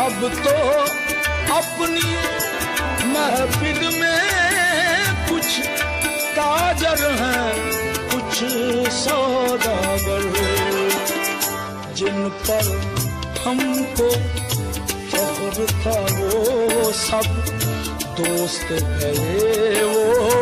अब तो अपनी महफिल में कुछ काजर हैं, कुछ सौदागर, जिन पर हमको फख्र था वो सब दोस्त गए, वो